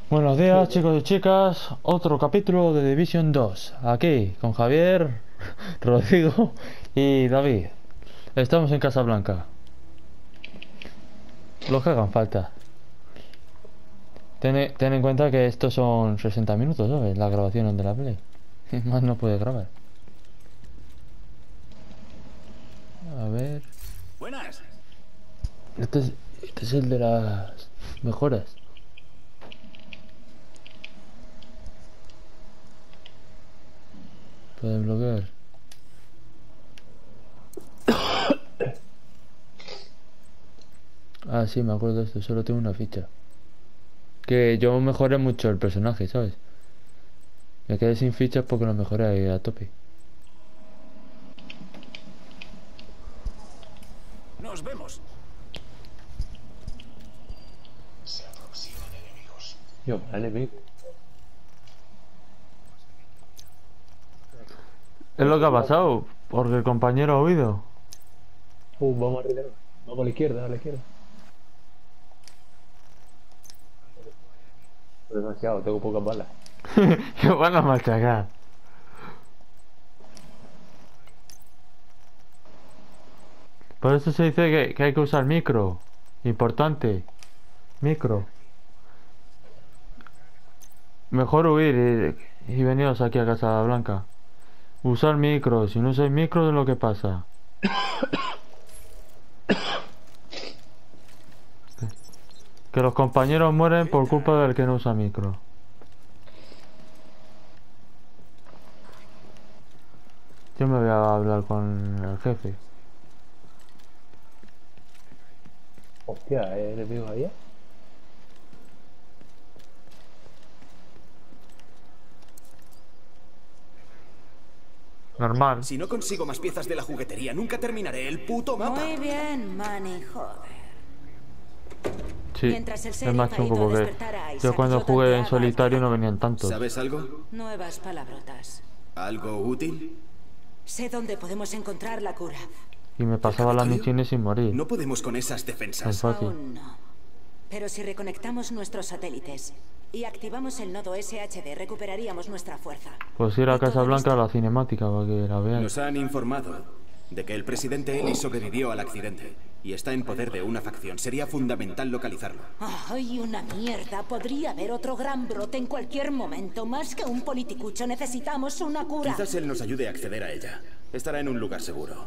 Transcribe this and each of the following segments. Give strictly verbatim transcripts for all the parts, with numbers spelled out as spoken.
Buenos días, chicos y chicas. Otro capítulo de Division dos. Aquí, con Javier, Rodrigo y David. Estamos en Casablanca. Los que hagan falta. Ten, ten en cuenta que estos son sesenta minutos, ¿sabes? La grabación de la Play. Más no puede grabar. A ver. Buenas. Este es, este es el de las mejoras. Puede bloquear. Ah, sí, me acuerdo de esto. Solo tengo una ficha. Que yo mejoré mucho el personaje, ¿sabes? Me quedé sin fichas porque lo mejoré ahí a tope. Nos vemos. Se aproximan enemigos. Yo, enemigo. Es lo que ha pasado, porque el compañero ha huido. Uh, vamos arriba. Vamos a la izquierda, a la izquierda. Demasiado, tengo pocas balas. Que van a machacar. Por eso se dice que, que hay que usar micro. Importante. Micro. Mejor huir y, y veniros aquí a Casa Blanca. Usar micro. Si no usáis micro, es lo que pasa. Que los compañeros mueren por culpa del que no usa micro. Yo me voy a hablar con el jefe. Hostia, ¿hay enemigos allá? Normal. Si no consigo más piezas de la juguetería, nunca terminaré el puto mapa. Muy bien, Manny, joder. Sí, Mientras el es sheriff más ha chungo ido a porque despertar a Isaac, yo cuando yo jugué en tanteaba solitario al no venían tantos. ¿Sabes algo? Nuevas palabrotas. ¿Algo útil? Sé dónde podemos encontrar la cura. Y me pasaba las ¿Capitolio? misiones sin morir. No podemos con esas Es defensas. fácil. Aún no. Pero si reconectamos nuestros satélites y activamos el nodo S H D, recuperaríamos nuestra fuerza. Pues ir a Y todo Casa Blanca a listo. la cinemática para que la veáis. Nos han informado de que el presidente Eli sobrevivió al accidente y está en poder de una facción. Sería fundamental localizarlo. ¡Ay, una mierda! Podría haber otro gran brote en cualquier momento. Más que un politicucho, necesitamos una cura. Quizás él nos ayude a acceder a ella. Estará en un lugar seguro.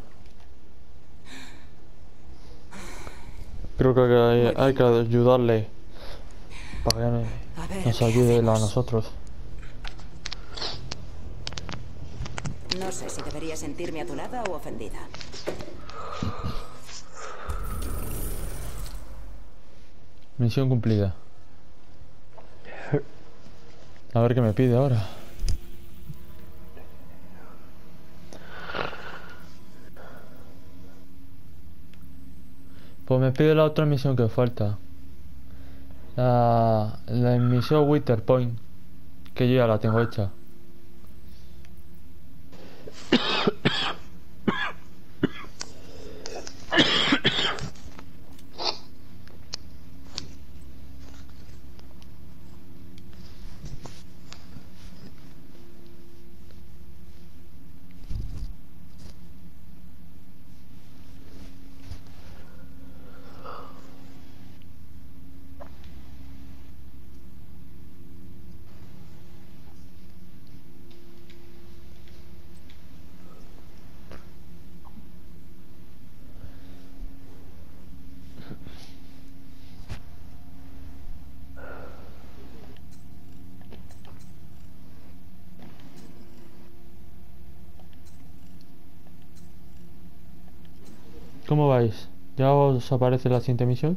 Creo que hay, hay que ayudarle para que A ver, nos ¿qué ayude a hacemos? nosotros. No sé si debería sentirme adulada o ofendida. Misión cumplida. A ver qué me pide ahora. Pues me pide la otra misión que falta. La, la misión Wither Point. Que yo ya la tengo hecha. ¿Cómo vais? ¿Ya os aparece la siguiente misión?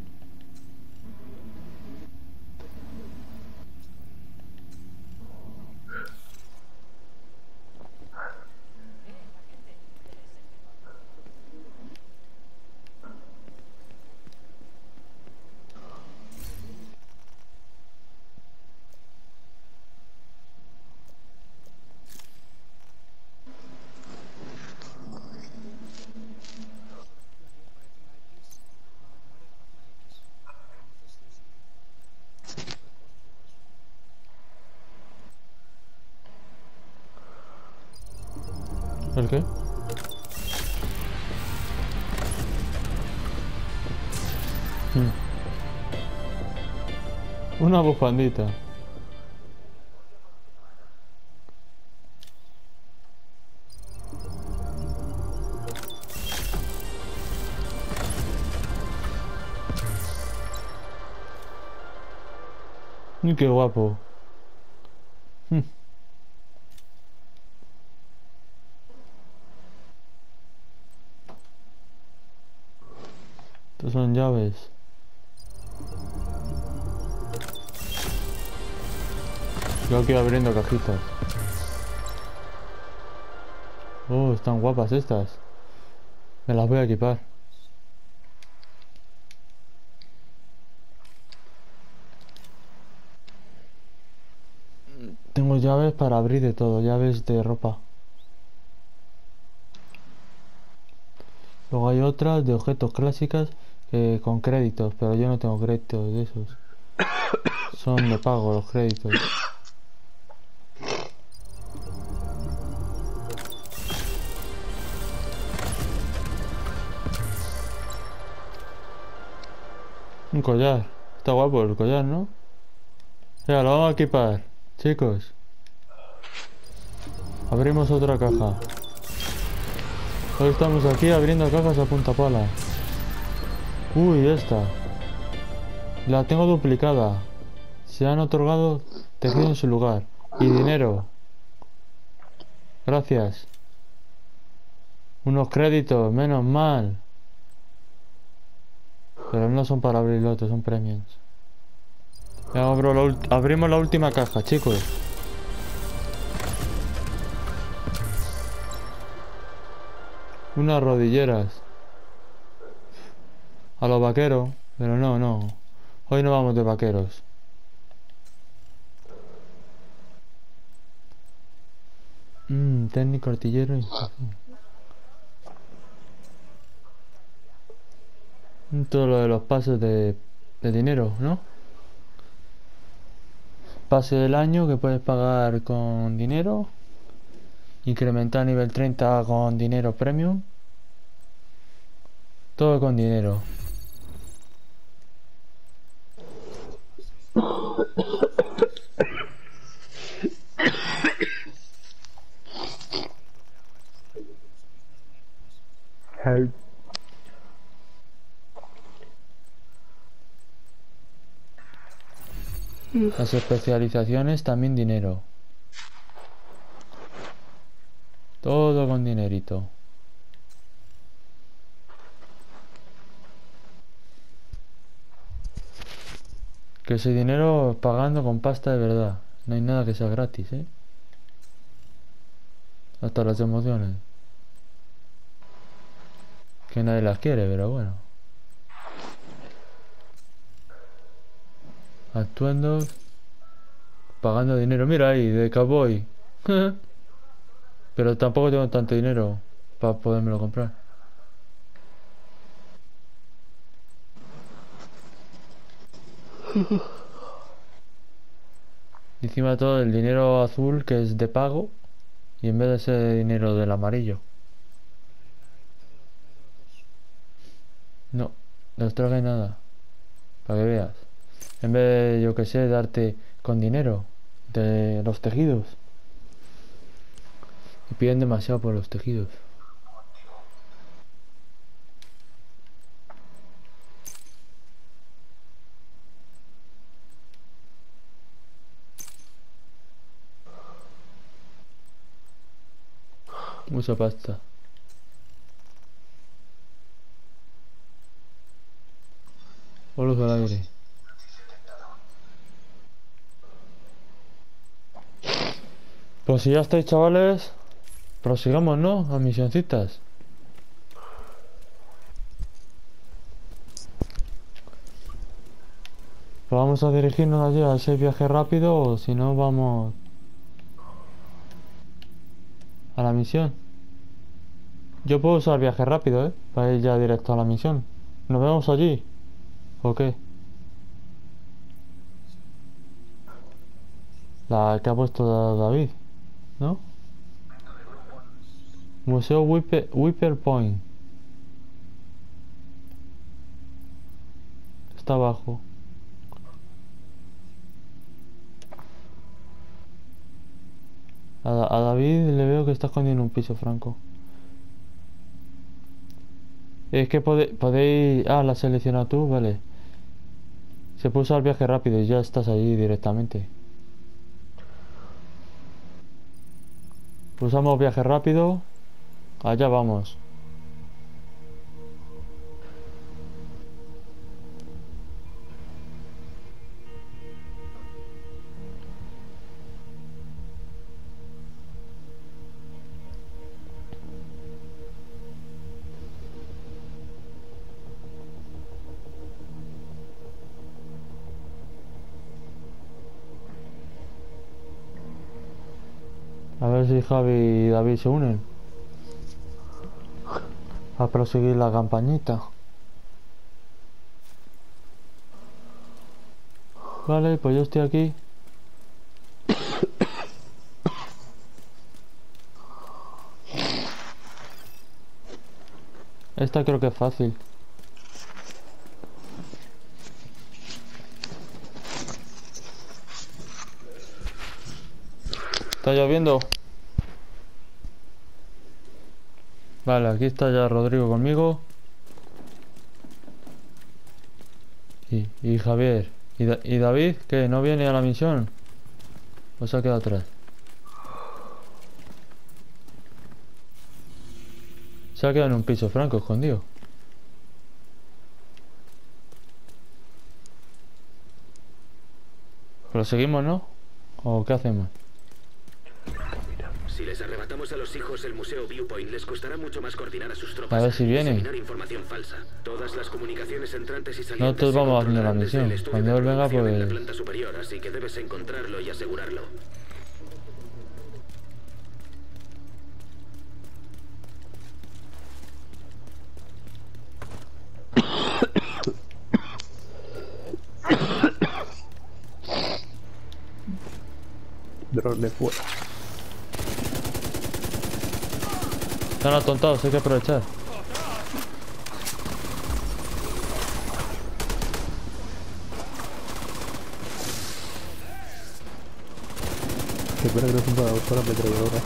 ¿El qué? Hmm. Una bufandita. Uy, qué guapo. Hmm. Estos son llaves. Yo aquí abriendo cajitas. Oh, están guapas estas. Me las voy a equipar. Tengo llaves para abrir de todo, llaves de ropa. Luego hay otras de objetos clásicas eh, con créditos, pero yo no tengo créditos de esos. Son de pago los créditos. Un collar. Está guapo el collar, ¿no? Ya, lo vamos a equipar, chicos. Abrimos otra caja. Hoy estamos aquí abriendo cajas a punta pala. Uy, esta. La tengo duplicada. Se han otorgado tejido en su lugar. Y dinero. Gracias. Unos créditos, menos mal. Pero no son para abrir lotes, son premios. Ya abro la ult- abrimos la última caja, chicos. Unas rodilleras. A los vaqueros. Pero no, no. Hoy no vamos de vaqueros. Mmm, técnico artillero. y- Todo lo de los pases de, de dinero, ¿no? Pase del año que puedes pagar con dinero. Incrementar nivel treinta con dinero premium. Todo con dinero. Help. Las especializaciones también dinero. Todo con dinerito. Que ese dinero pagando con pasta de verdad. No hay nada que sea gratis, ¿eh? Hasta las emociones. Que nadie las quiere, pero bueno. Actuando. Pagando dinero. Mira ahí, de cowboy. Pero tampoco tengo tanto dinero para podérmelo comprar. Y encima de todo el dinero azul que es de pago. Y en vez de ser dinero del amarillo. No, no os traje nada. Para que veas. En vez de, yo que sé, darte con dinero de los tejidos. Y piden demasiado por los tejidos. Mucha pasta. Bolos al aire. Pues si ya estáis, chavales, prosigamos, ¿no? A misioncitas. Pues vamos a dirigirnos allí a ese viaje rápido, o si no vamos a la misión. Yo puedo usar viaje rápido, ¿eh? Para ir ya directo a la misión. ¿Nos vemos allí? ¿O qué? La que ha puesto David, ¿no? Museo Whipper, Whipper Point. Está abajo. A, a David le veo que está escondiendo un piso, Franco. Es que pode, podéis... Ah, la has seleccionado tú, vale. Se puede usar viaje rápido y ya estás allí directamente. Usamos viaje rápido. Allá vamos. A ver si Javi y David se unen a proseguir la campañita. Vale, pues yo estoy aquí. Esta creo que es fácil. ¿Está lloviendo? Vale, aquí está ya Rodrigo conmigo. Y, y Javier. ¿Y, da ¿Y David? ¿Qué? ¿No viene a la misión? ¿O se ha quedado atrás? Se ha quedado en un piso, Franco, escondido. ¿Lo seguimos, no? ¿O qué hacemos? Si les arrebatamos a los hijos el Museo Viewpoint, les costará mucho más coordinar a sus tropas. A ver si vienen. Diseminar información falsa. Todas las comunicaciones entrantes y salientes. Nosotros vamos haciendo la misión. Cuando él venga, pues... en la planta superior, así que debes encontrarlo y asegurarlo. Drone fuera. Están atontados, hay que aprovechar. Que espera que no se pueda usar la ametralladora.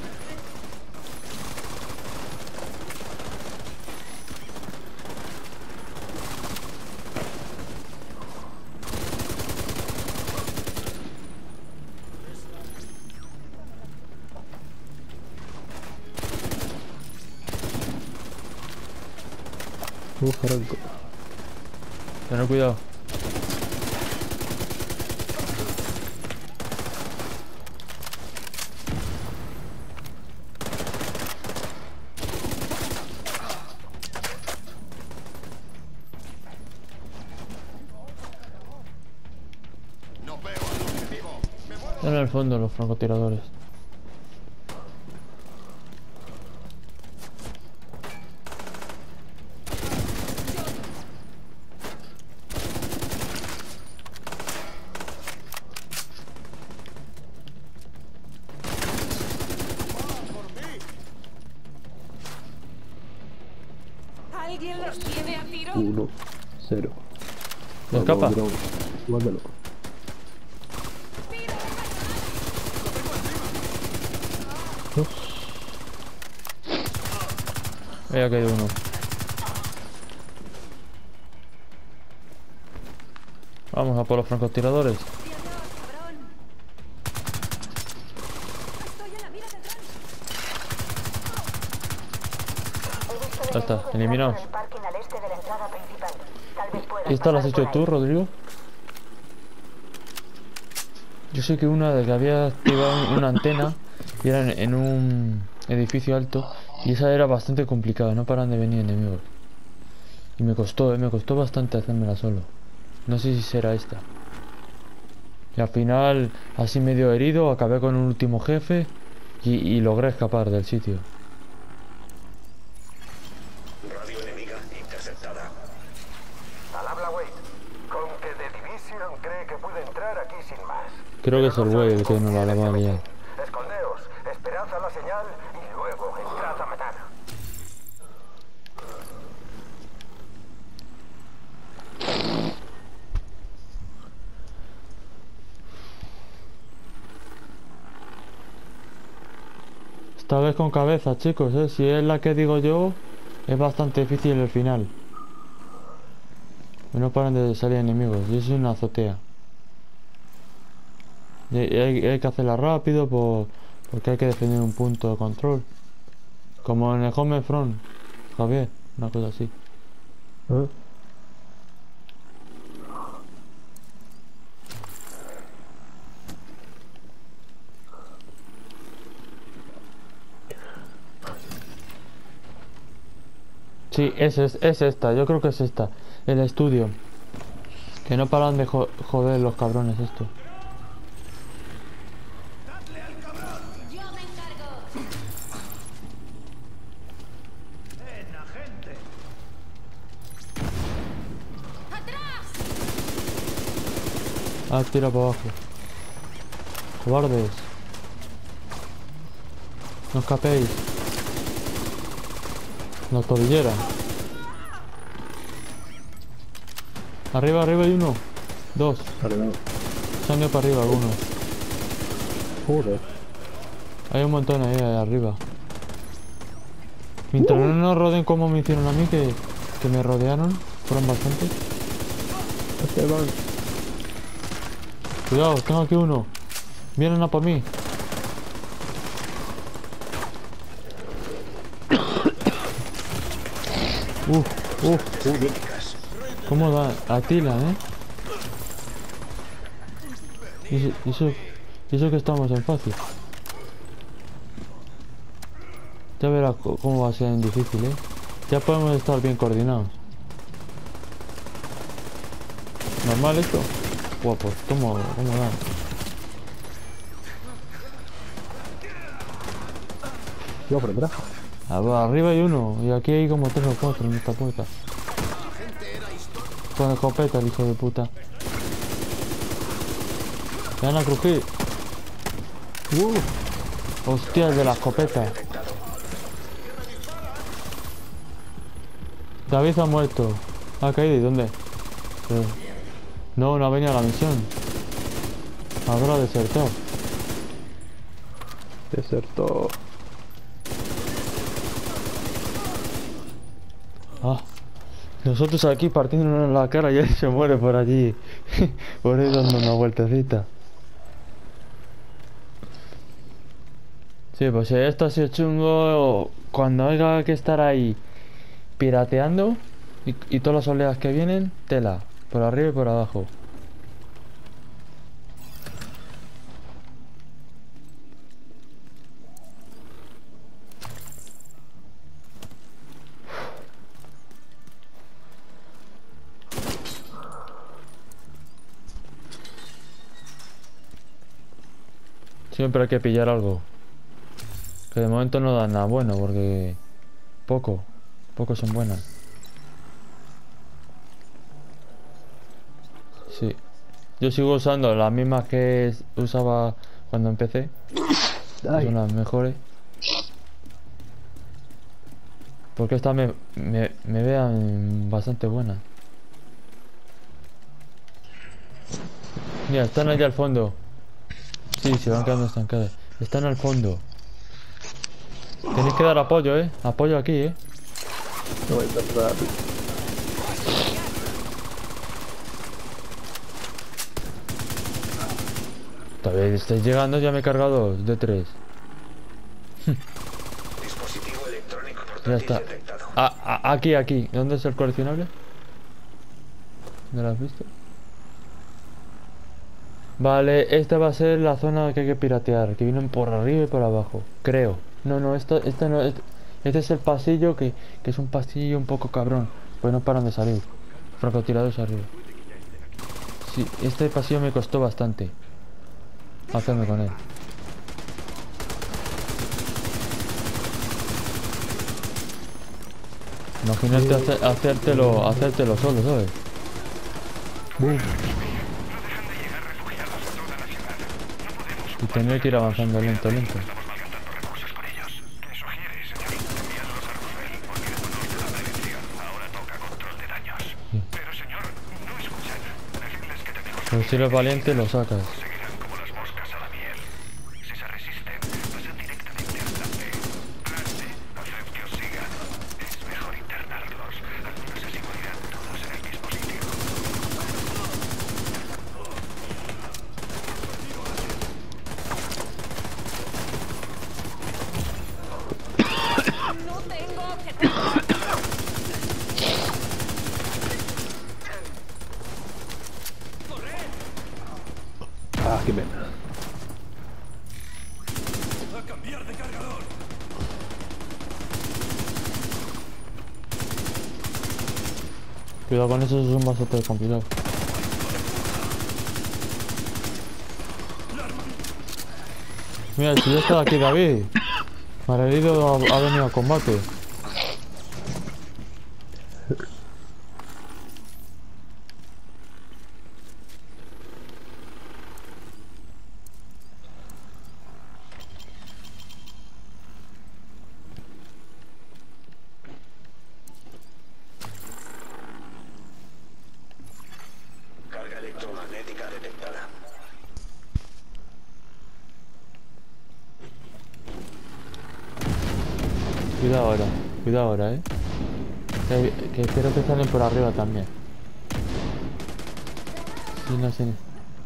Uh, Franco. Tener cuidado. En el fondo los francotiradores. ¿Alguien los tiene a tiro? Uno, cero. ¿Se escapa? Mándalo. Ahí ha caído uno. Vamos a por los francotiradores. Ya está, eliminados. ¿Esta la has hecho tú, Rodrigo? Yo sé que una de que había activado una antena y era en, en un edificio alto y esa era bastante complicada, no paran de venir enemigos. Y me costó, eh, me costó bastante hacérmela solo. No sé si será esta. Y al final, así medio herido, acabé con un último jefe y, y logré escapar del sitio. Radio enemiga interceptada. Al habla Wade. Con que The Division cree que puede entrar aquí sin más. Creo que es el güey el que nos la va a liar. Escondeos, esperad a la señal y luego entrad a matar. Esta vez con cabeza, chicos, ¿eh? Si es la que digo yo, es bastante difícil el final. Y no paran de salir enemigos. Y eso es una azotea. Y hay, hay que hacerla rápido por, porque hay que defender un punto de control. Como en el Homefront, Javier, una cosa así. ¿Eh? Sí, es, es, es esta, yo creo que es esta. El estudio. Que no paran de jo joder los cabrones esto. Ah, tira para abajo. Cobardes. No escapéis. La tobillera. Arriba, arriba hay uno. Dos. Vale, no. Se han ido para arriba algunos. Joder. Hay un montón ahí, ahí arriba. Mientras no nos rodeen como me hicieron a mí, que, que me rodearon. Fueron bastantes. Este van. Cuidado, tengo aquí uno. Vienen a por mí. Uf, uf. ¿Cómo da? Atila, ¿eh? Y eso, y eso, y eso que estamos en fácil. Ya verás cómo va a ser en difícil, ¿eh? Ya podemos estar bien coordinados. ¿Normal esto? Guapo, ¿cómo, cómo dan? Yo por detrás. Arriba hay uno, y aquí hay como tres o cuatro en esta puerta. Con escopeta, el hijo de puta. Me van a crujir. Uh. Hostia, el de la escopeta. David ha muerto. Ha caído, ¿y dónde? Eh. No, no ha venido a la misión. Habrá desertado. Desertó. Ah, nosotros aquí partiéndonos la cara y él se muere por allí. Por ahí dando una vueltecita. Sí, pues si esto ha sido chungo. Cuando haya que estar ahí pirateando y, y todas las oleadas que vienen, tela. Por arriba y por abajo. Siempre hay que pillar algo. Que de momento no dan nada bueno porque... Poco. Poco son buenas. Sí. Yo sigo usando las mismas que usaba cuando empecé. Son las mejores. Porque estas me, me, me vean bastante buenas. Mira, están allá al fondo. Sí, se van quedando estancadas. Están al fondo. Tenéis que dar apoyo, eh. Apoyo aquí, eh. No voy tan rápido. Todavía estáis llegando, ya me he cargado de tres. Dispositivo electrónico Ya portátil está. detectado. Ah, ah, aquí, aquí. ¿Dónde es el coleccionable? ¿No lo has visto? Vale, esta va a ser la zona que hay que piratear, que vienen por arriba y por abajo, creo. No, no, esto, este no, este, este es el pasillo que, que es un pasillo un poco cabrón, pues no paran de salir. Francotiradores arriba. Sí, este pasillo me costó bastante hacerme con él. Imagínate hacer, hacértelo, hacértelo solo, ¿sabes? Boom. Y tener que ir avanzando lento, lento. Sí. Pero si eres valiente lo sacas. Ah, qué pena. Cuidado con eso, eso es bastante complicado. Mira, si yo estaba aquí, David. Marherido ha, ha venido a combate. Carga electromagnética detectada. Cuidado ahora, cuidado ahora, eh. Que, que espero que salen por arriba también. Sí, no sé.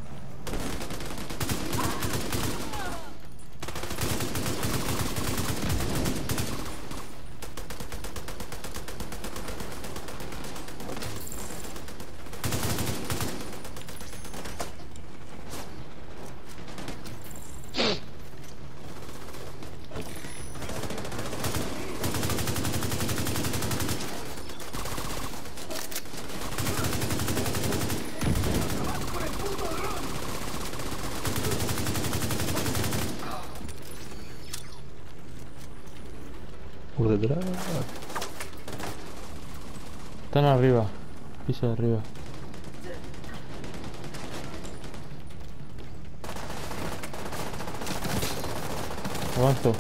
Por detrás. Están arriba, piso de arriba. Avanzo.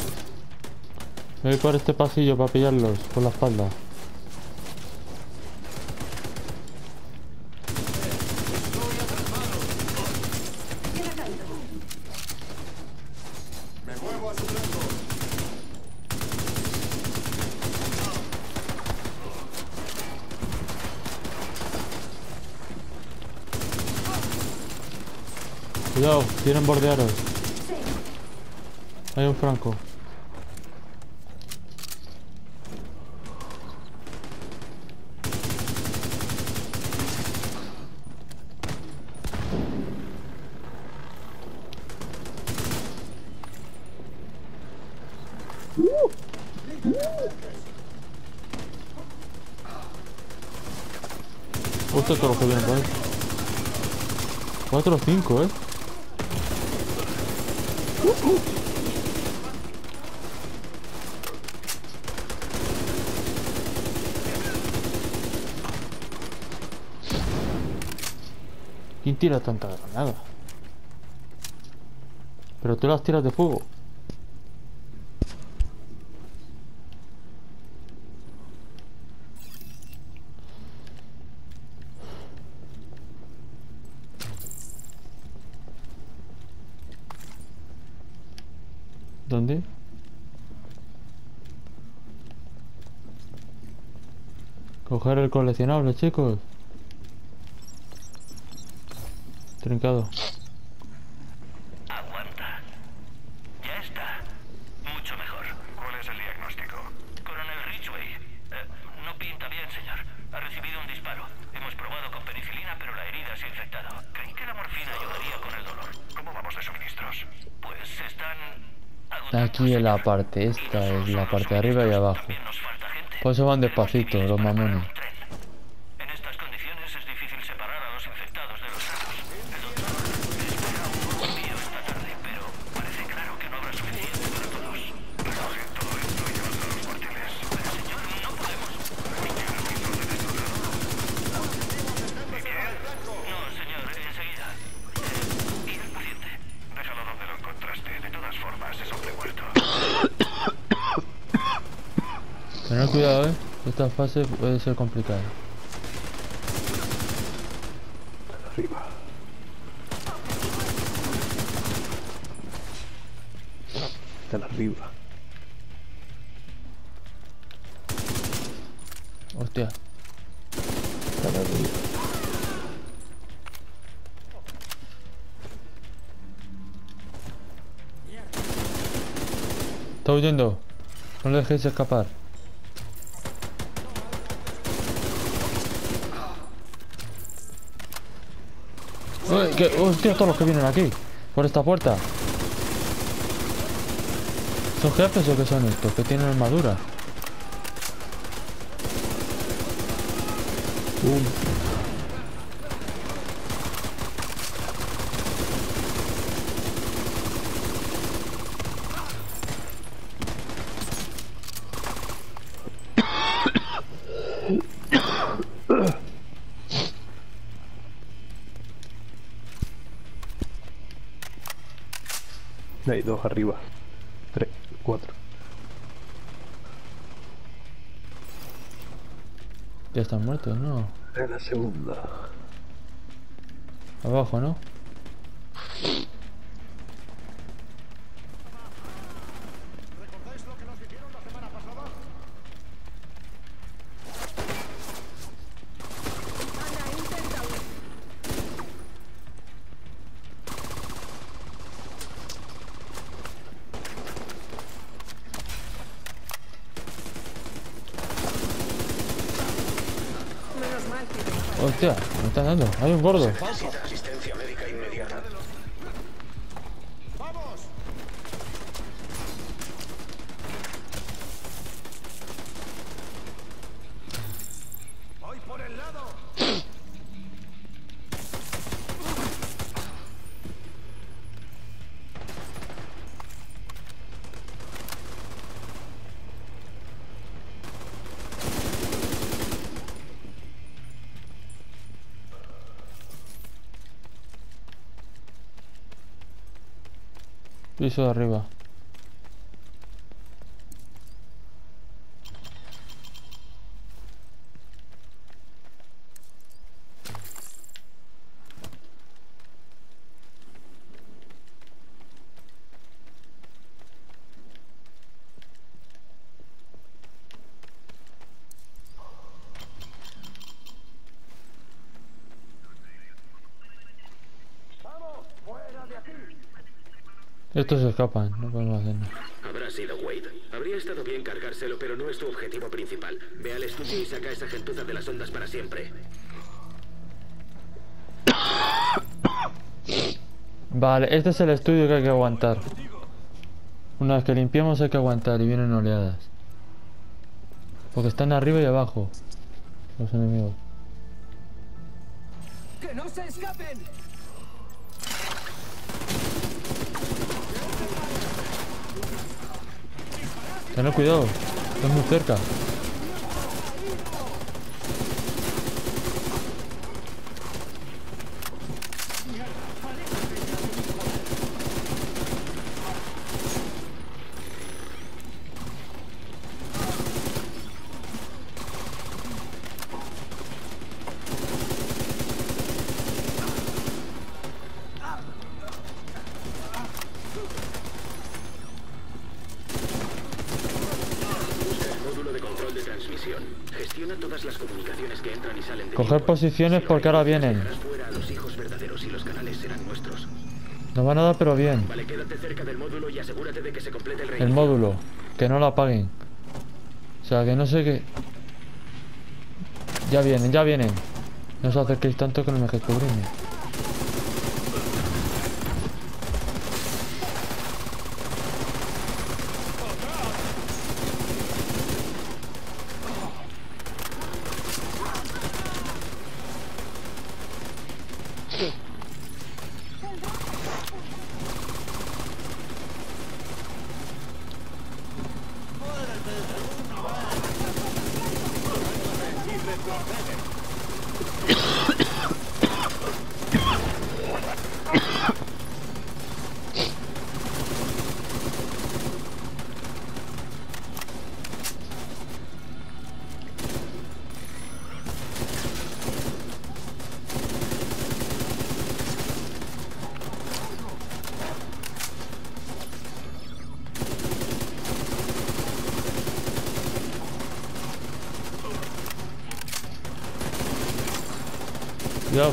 Me voy por este pasillo para pillarlos por la espalda. Cuidado, quieren bordearos. Hay un franco. Hostia, todo lo que viene por ahí. cuatro o cinco, eh. ¿Quién tira tanta granada? Pero tú las tiras de fuego. ¿Dónde? Coger el coleccionable, chicos. Trincado. Aguanta. Ya está. Mucho mejor. ¿Cuál es el diagnóstico? Coronel Ridgway. Eh, no pinta bien, señor. Ha recibido un disparo. Hemos probado con penicilina, pero la herida se ha infectado. Creí que la morfina ayudaría con el dolor. ¿Cómo vamos de suministros? Pues están... Aquí en la parte, esta es la parte de arriba y abajo. También nos falta gente. Por eso van despacito, los mamones. En estas condiciones es difícil separar a los infectados de los sanos. El doctor espera un nuevo envío esta tarde, pero parece claro que no habrá suficiente para todos. Recogen todo esto y llévatelo a los cuarteles. Pero señor, no podemos. No, señor, enseguida. Eh, ¿Y el paciente? Déjalo donde lo encontraste. De todas formas, es hombre muerto. Tener cuidado, eh. Esta fase puede ser complicada. Arriba. Están arriba. Hostia. Están arriba. Está huyendo. No le dejéis escapar. Uy, que, hostia, todos los que vienen aquí. Por esta puerta. ¿Son jefes o qué son estos? Que tienen armadura. Uh. Hay dos arriba. Tres, cuatro. Ya están muertos, ¿no? En la segunda. Abajo, ¿no? Hostia, me están dando. Hay un gordo. Necesita asistencia médica inmediata. ¡Voy por el lado! Piso de arriba. Estos se escapan, no podemos hacer nada. Habrá sido Wade. Habría estado bien cargárselo, pero no es tu objetivo principal. Ve al estudio y saca a esa gentuza de las ondas para siempre. Vale, este es el estudio que hay que aguantar. Una vez que limpiamos hay que aguantar y vienen oleadas. Porque están arriba y abajo los enemigos. ¡Que no se escapen! Tened cuidado, están muy cerca. Gestiona todas las comunicaciones que entran y salen de Coger posiciones porque ahora vienen. fuera a los hijos verdaderos y los canales serán nuestros. Nos van a dar pero bien. Vale, quédate cerca del módulo y asegúrate de que se complete el El reinicio. módulo, que no lo apaguen. O sea, que no sé qué. Ya vienen, ya vienen. No os acerquéis tanto que no me dejéis cubrirme. Cuidado.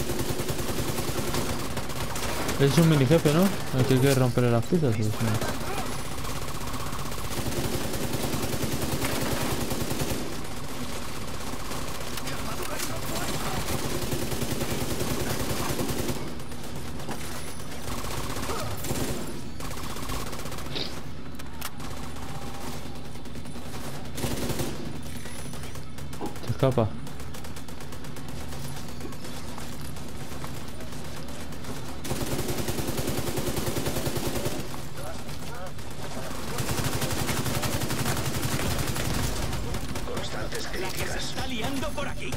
Es un mini jefe, ¿no? Hay que, que romperle las piezas. ¿O sí? escapa. Constantes críticas. Está liando por aquí.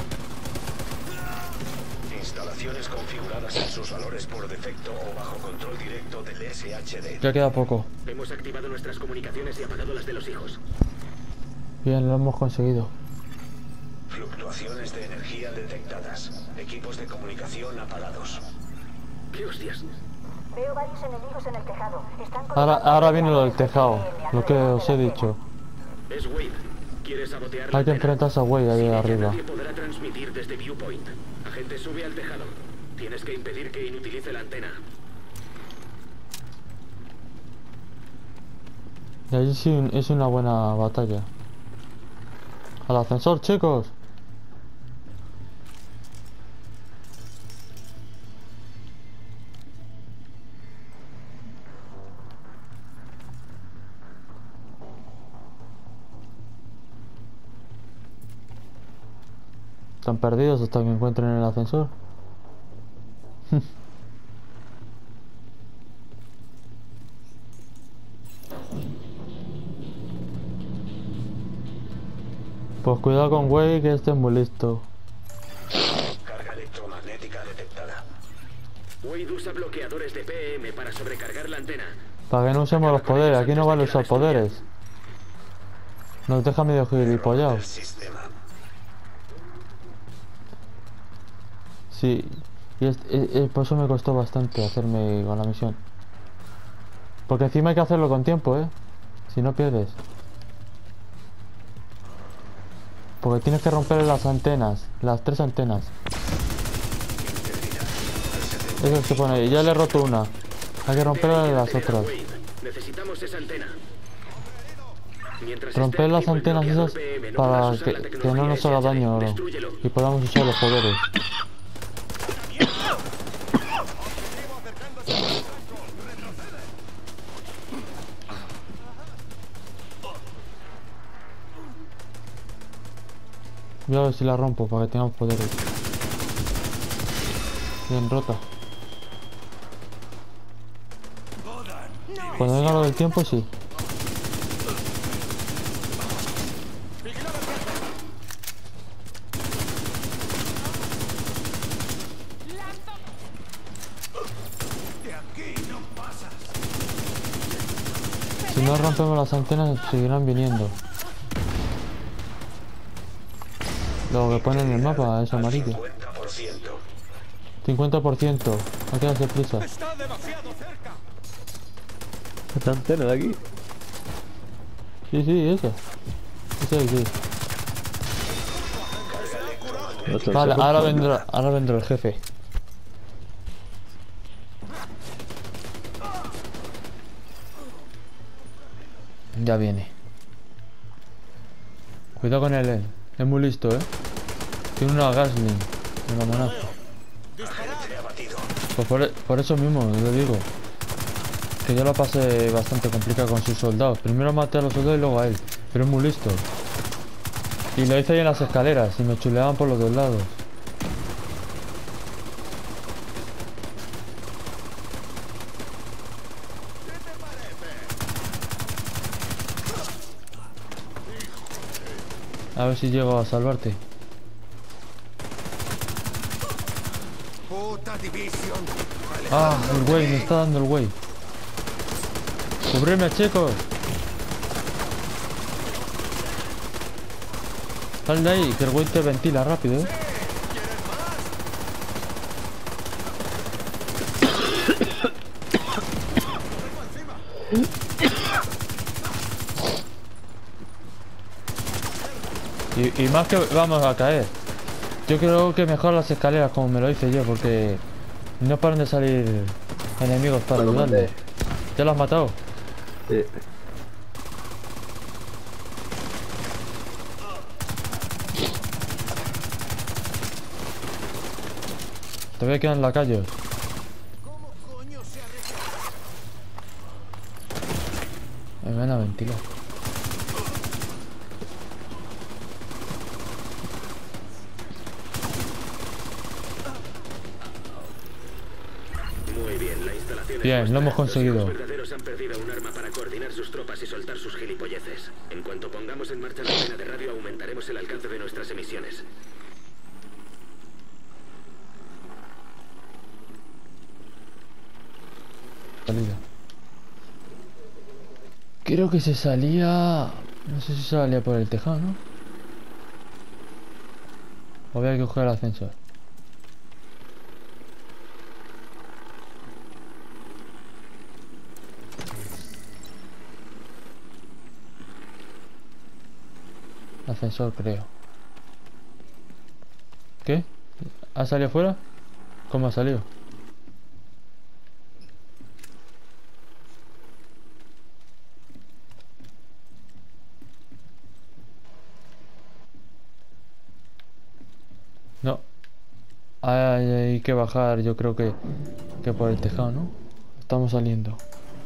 Instalaciones configuradas en sus valores por defecto o bajo control directo del S H D. Ya queda poco. Hemos activado nuestras comunicaciones y apagado las de los hijos. Bien, lo hemos conseguido. Fluctuaciones de energía detectadas. Equipos de comunicación apagados. ¿Qué hostias? Veo varios enemigos en el tejado. Están Ahora, ahora viene lo del tejado, lo que os he dicho. Es Wade. Quiere sabotear la Hay que antena. enfrentarse a Wade ahí Sin ella arriba. nadie podrá transmitir desde Viewpoint. Agente, sube al tejado. Tienes que impedir que inutilice la antena. Y allí sí es una buena batalla. Al ascensor, chicos. Están perdidos hasta que encuentren el ascensor. Pues cuidado con Wade, que este es muy listo. Carga electromagnética detectada. Wade usa bloqueadores de P M para sobrecargar la antena. Para que no usemos los poderes, aquí no vale usar poderes. Nos deja medio El gilipollados. sistema. Sí, y es, es- es- por eso me costó bastante hacerme con la misión. Porque encima hay que hacerlo con tiempo, ¿eh? Si no pierdes. Porque tienes que romper las antenas, las tres antenas. Eso se pone, ya le he roto una. Hay que romper las otras. Wade, necesitamos esa antena. Mientras Romper esté las activo el antenas bloqueador esas P M, no para podrás usar que, la que no tecnología nos haga S H D. daño, ¿no? Destrúyelo. Y podamos usar los poderes. Voy a ver si la rompo para que tengamos poderes. Bien rota. Cuando venga lo del tiempo, sí. Si no rompemos las antenas, seguirán viniendo. Lo que pone en el mapa es amarillo. cincuenta por ciento. cincuenta por ciento. Hay que darse prisa. Está demasiado cerca. Esta antena de aquí. Sí, sí, esa. Esa sí. No sé, Vale, se ahora corta. vendrá, ahora vendrá el jefe. Ya viene. Cuidado con él, eh. Es muy listo, eh. Tiene una Gasling. Una monaza. Agente abatido. Pues por, e- por eso mismo, lo digo. Que yo la pasé bastante complicada con sus soldados. Primero maté a los soldados y luego a él. Pero es muy listo. Y lo hice ahí en las escaleras y me chuleaban por los dos lados. A ver si llego a salvarte. Puta división. Ah, el güey, me está dando el güey. Cubrirme, chicos. Sal de ahí, que el güey te ventila rápido, eh. Y, y más que vamos a caer. Yo creo que mejor las escaleras como me lo hice yo, porque no paran de salir enemigos para Lo ayudarle. maté. ¿Ya lo has matado? Sí. Todavía quedan lacayos. Me van a ventilar. informaciones Bien, lo muestran, hemos conseguido. Los hijos verdaderos han perdido un arma para coordinar sus tropas y soltar sus gilipolleces. En cuanto pongamos en marcha la antena de radio, aumentaremos el alcance de nuestras emisiones. Salida. Creo que se salía... No sé si se salía por el tejado, ¿no? O voy a coger el ascensor. Ascensor, creo. ¿Qué? ¿Ha salido fuera? ¿Cómo ha salido? No. Hay, hay que bajar, yo creo que, que por el tejado, ¿no? Estamos saliendo.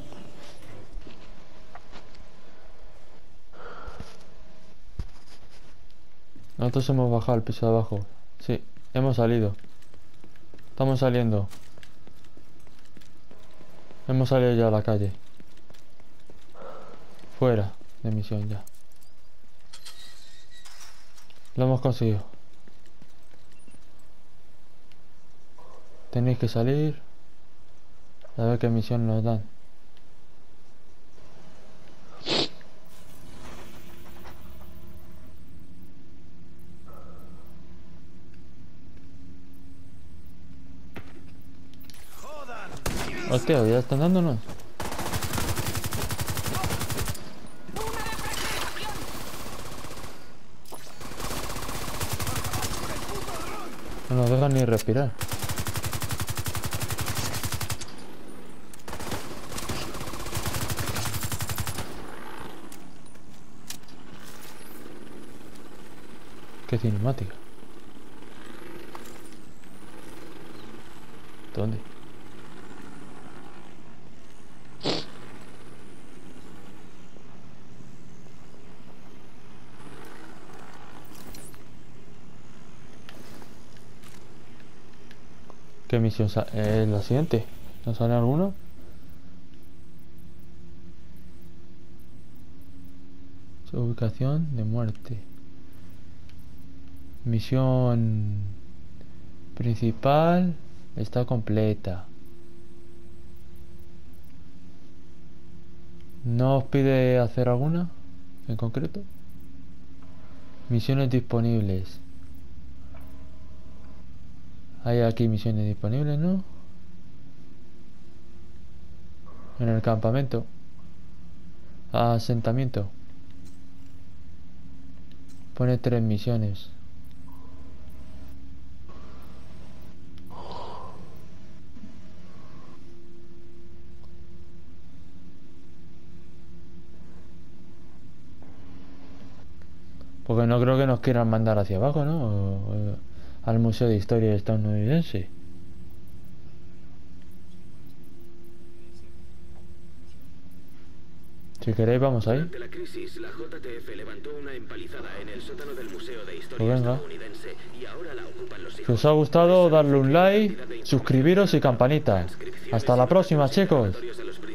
Nosotros hemos bajado al piso de abajo. Sí, hemos salido. Estamos saliendo. Hemos salido ya a la calle. Fuera de misión ya. Lo hemos conseguido. Tenéis que salir. A ver qué misión nos dan. Hostia, ya están dándonos. No nos dejan ni respirar. Qué cinemática. ¿Dónde? ¿Qué misión es eh, la siguiente? ¿No sale alguna? Su ubicación de muerte. Misión principal está completa. ¿No os pide hacer alguna en concreto? Misiones disponibles. Hay aquí misiones disponibles, ¿no? En el campamento. Asentamiento. Pone tres misiones. Porque no creo que nos quieran mandar hacia abajo, ¿no? O, o, al Museo de Historia Estadounidense. Si queréis vamos ahí. Durante la crisis, la J T F levantó una empalizada en el sótano del Museo de Historia Pues venga. Estadounidense y ahora la ocupan los hijos. Si os ha gustado, darle un like, suscribiros y campanita. Hasta la próxima, chicos. A los